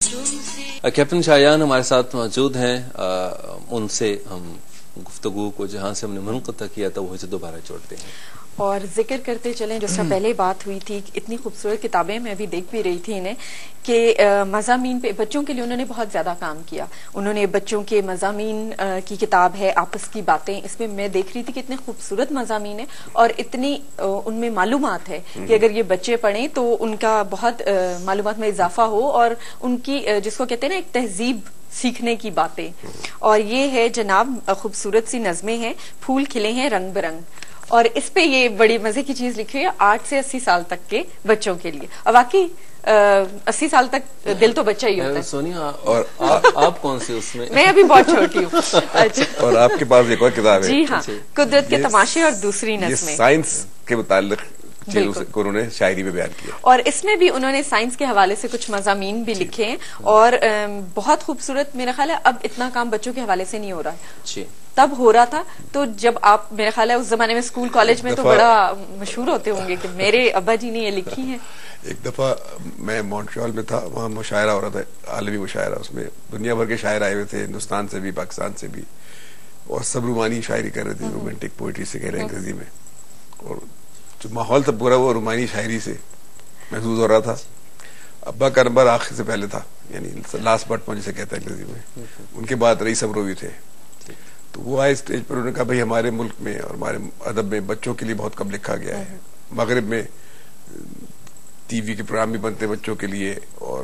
Captain شایان ہمارے ساتھ موجود ہیں، ان سے ہم گفتگو کو جہاں سے ہم نے منقطع کیا تھا وہی سے دوبارہ جوڑتے ہیں اور ذکر کرتے چلیں جس طرح پہلے بات ہوئی تھی، اتنی خوبصورت کتابیں میں بھی دیکھ بھی رہی تھی انہیں کہ مضامین پہ بچوں کے لیے انہوں نے بہت زیادہ کام کیا. انہوں نے بچوں کے مضامین کی کتاب ہے آپس کی باتیں، اس میں میں دیکھ رہی تھی کہ اتنے خوبصورت مضامین ہیں اور اتنی ان میں معلومات ہے کہ اگر یہ بچے پڑھیں تو ان کا بہت معلومات میں اضافہ ہو اور ان کی جس کو کہتے ہیں نا ایک تہذیب سیکھنے کی باتیں. اور یہ ہے جناب خوبصورت سی نظمیں ہیں، پھول کھلے ہیں رنگ برنگ، اور اس پہ یہ بڑی مزے کی چیز لکھی ہے 8 سے 80 سال تک کے بچوں کے لیے. اور واقعی 80 سال تک دل تو بچہ ہی ہوتا ہے. سونیا اور آپ کون سی اس میں ابھی بہت چھوٹی ہوں. اچھا، اور آپ کے پاس ایک اور کتاب ہے. جی ہاں، قدرت کے تماشے اور دوسری نظمیں. سائنس کے متعلق کو انہوں نے شاعری میں بیان کیا، اور اس میں بھی انہوں نے سائنس کے حوالے سے کچھ مضامین بھی لکھے ہیں اور بہت خوبصورت. میرا خیال ہے اب اتنا کام بچوں کے حوالے سے نہیں ہو رہا ہے، تب ہو رہا تھا. تو جب آپ میرا خیال ہے اس زمانے میں اسکول کالج میں تو بڑا مشہور ہوتے ہوں گے کہ میرے ابا جی نے یہ لکھی ہیں. ایک دفعہ میں مونٹریال میں تھا، وہاں مشاعرہ ہو رہا تھا، عالمی مشاعرہ. اس میں دنیا بھر کے شاعر آئے ہوئے تھے، ہندوستان سے بھی، پاکستان سے بھی، اور سب رومانی شاعری کر رہے تھے، رومانٹک پوئٹری سے کہہ رہے ہیں انگریزی میں. اور جو ماحول تھا پورا وہ رومانی شاعری سے محسوس ہو رہا تھا. ابا کا نمبر آخر سے پہلے تھا، یعنی لاسٹ بٹ پوائنٹ جسے کہتے ہیں انگریزی میں. ان کے بعد رئیس ابروی تھے. تو وہ آئے اسٹیج پر، انہوں نے کہا بھائی ہمارے ملک میں اور ہمارے ادب میں بچوں کے لیے بہت کم لکھا گیا ہے. مغرب میں ٹی وی کے پروگرام بھی بنتے ہیں بچوں کے لیے، اور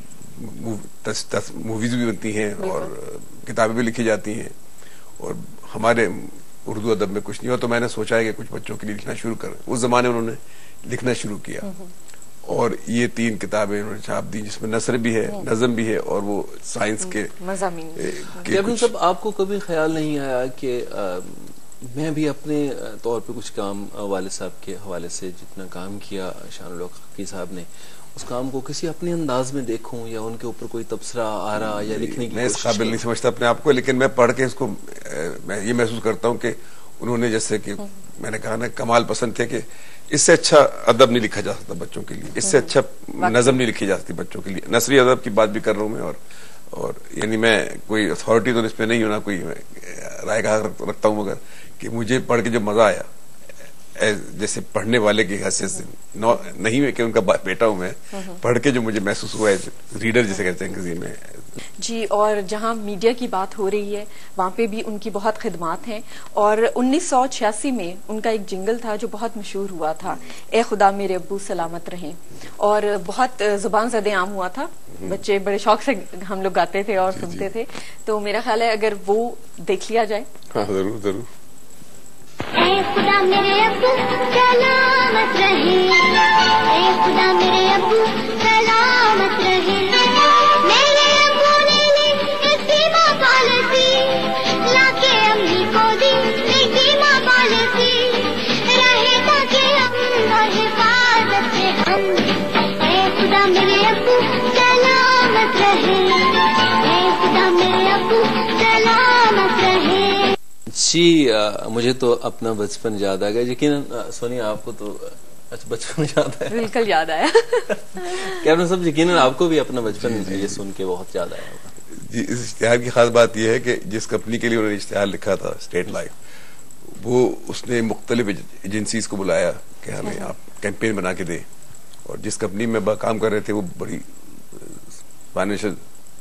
موویز بھی بنتی ہیں، اور کتابیں بھی لکھی جاتی ہیں، اور ہمارے اردو ادب میں کچھ نہیں ہوا. تو میں نے سوچا ہے کہ کچھ بچوں کے لیے لکھنا شروع کر. اس زمانے میں انہوں نے لکھنا شروع کیا، اور یہ 3 کتابیں انہوں نے چھاپ دی، جس میں نثر بھی ہے، نظم بھی ہے، اور وہ سائنس کے مضامین. کیپٹن صاحب، آپ کو کبھی خیال نہیں آیا کہ میں بھی اپنے طور پہ کچھ کام والد صاحب کے حوالے سے جتنا کام کیا شان الحق حقی صاحب نے، اس کام کو کسی اپنے انداز میں دیکھوں، یا ان کے اوپر کوئی تبصرہ آ رہا یا لکھنے کی؟ میں اس قابل نہیں سمجھتا اپنے آپ کو، لیکن میں پڑھ کے اس کو میں یہ محسوس کرتا ہوں کہ انہوں نے، جیسے کہ میں نے کہا نا، کمال پسند تھے کہ اس سے اچھا ادب نہیں لکھا جا سکتا بچوں کے لیے، اس سے اچھا نظم نہیں لکھی جا سکتی بچوں کے لیے. نثری ادب کی بات بھی کر رہا ہوں میں، اور یعنی میں کوئی اتھارٹی تو اس پہ نہیں ہوں، نہ کوئی رائے کا رکھتا ہوں، مگر کہ مجھے پڑھ کے جو مزہ آیا، جیسے پڑھنے والے کی حیثیت سے نہیں ہے کہ ان کا بیٹا ہوں میں، پڑھ کے جو مجھے محسوس ہوا ہے، ریڈر جسے کہتے ہیں انگریزی میں. جی، اور جہاں میڈیا کی بات ہو رہی ہے وہاں پہ بھی ان کی بہت خدمات ہیں. اور 1986 میں ان کا ایک جنگل تھا جو بہت مشہور ہوا تھا، اے خدا میرے ابو سلامت رہیں، اور بہت زبان زدے عام ہوا تھا. بچے بڑے شوق سے ہم لوگ گاتے تھے اور سنتے تھے. تو میرا خیال ہے اگر وہ دیکھ لیا جائے. ہاں ضرور ضرور. اے خدا میرے ابو سلامت رہے، اے خدا میرے ابو سلامت رہے، میرے ابو نے ایک بیمہ پالیسی لا کے امی کو دی، ایک بیمہ پالیسی رہے تاکہ ہم اور حفاظت سے ہم. اے خدا میرے ابو سلامت رہے، اے خدا میرے ابو سلامت رہے. جی، مجھے تو اپنا بچپن یاد آ گیا. یقیناً سونیا آپ کو تو بچپن یاد آیا. بالکل یاد آیا. کیپٹن صاحب، یقیناً آپ کو بھی اپنا بچپن یہ سن کے بہت یاد آیا ہوگا. جی، اس اشتہار کی خاص بات یہ ہے کہ جس کمپنی کے لیے انہوں نے اشتہار لکھا تھا، اسٹیٹ لائف، وہ اس نے مختلف ایجنسیز کو بلایا کہ ہمیں آپ کیمپین بنا کے دیں. اور جس کمپنی میں کام کر رہے تھے وہ بڑی فائنینشل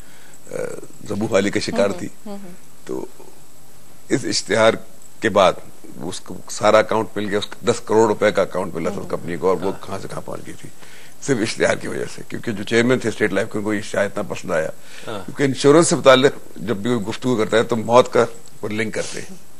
زبوں کا شکار تھی. تو اس اشتہار کے بعد اس کو سارا اکاؤنٹ مل گیا، اس کو 10 کروڑ روپے کا اکاؤنٹ ملا تھا کمپنی کو، اور وہ کہاں سے کہاں پہنچ گئی تھی صرف اشتہار کی وجہ سے. کیونکہ جو چیئرمین تھے اسٹیٹ لائف کے، ان کو اشتہار اتنا پسند آیا. کیونکہ انشورنس سے متعلق جب بھی کوئی گفتگو کرتا ہے تو موت کا لنک کرتے ہیں.